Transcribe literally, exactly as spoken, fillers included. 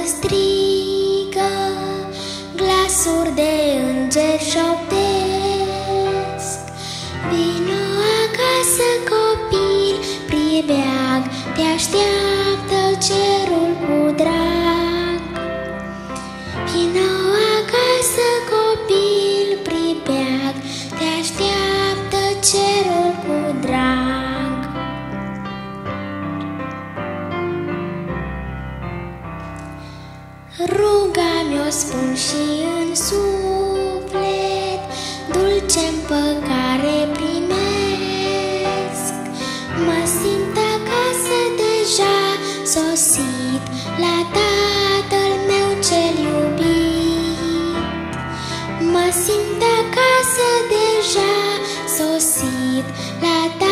strigă, glasuri de îngeri șoptesc. Vino acasă, copil, pribeag, te așteaptă cerul cu drag. Vino acasă, copil, pribeag, te așteaptă cerul cu drag. Ruga mi-o spun și în suflet, dulce-mi păcare primesc. Mă simt acasă deja, sosit la Tatăl meu cel iubit. Mă simt acasă deja, sosit la Tatăl